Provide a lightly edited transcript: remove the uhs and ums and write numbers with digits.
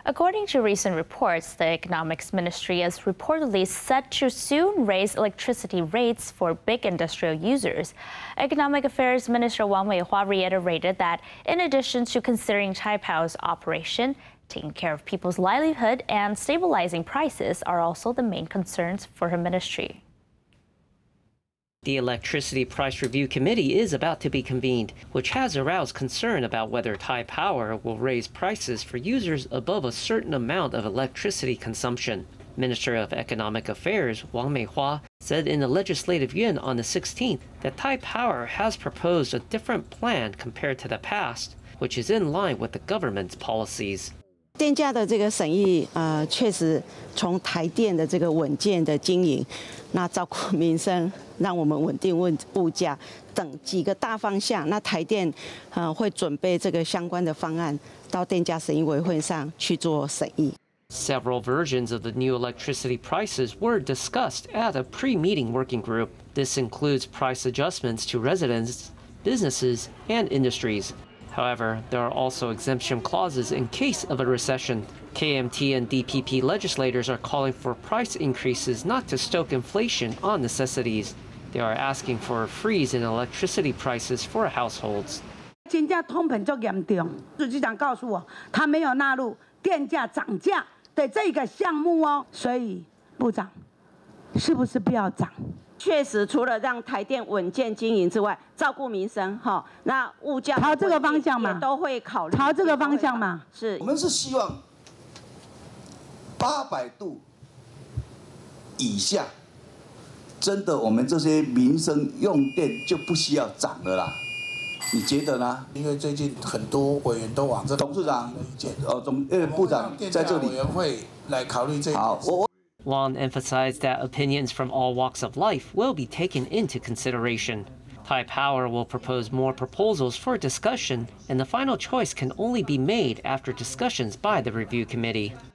According to recent reports, the Economics Ministry is reportedly set to soon raise electricity rates for big industrial users. Economic Affairs Minister Wang Weihua reiterated that in addition to considering Taipower's operation, taking care of people's livelihood and stabilizing prices are also the main concerns for her ministry. The Electricity Price Review Committee is about to be convened, which has aroused concern about whether Taipower will raise prices for users above a certain amount of electricity consumption. Minister of Economic Affairs Wang Weihua said in the Legislative Yuan on the 16th that Taipower has proposed a different plan compared to the past, which is in line with the government's policies. 电价的这个审议，确实从台电的这个稳健的经营，那照顾民生，让我们稳定物价等几个大方向，那台电会准备这个相关的方案到电价审议委员会上去做审议。 Several versions of the new electricity prices were discussed at a pre-meeting working group. This includes price adjustments to residents, businesses, and industries. However, there are also exemption clauses in case of a recession. KMT and DPP legislators are calling for price increases not to stoke inflation on necessities. They are asking for a freeze in electricity prices for households. 金价通膨就严重，书记长告诉我，他没有纳入电价涨价的这个项目哦，所以部长是不是不要涨？ 确实，除了让台电稳健经营之外，照顾民生，那物价朝这个方向嘛， 都会考虑。 朝这个方向嘛， 是。 我们是希望800度以下，真的我们这些民生用电就不需要涨了啦。你觉得呢？ 因为最近很多委员都往这董事长意见， 部长在这里委员会来考虑这一点。 好， Wang emphasized that opinions from all walks of life will be taken into consideration. Taipower will propose more proposals for discussion, and the final choice can only be made after discussions by the review committee.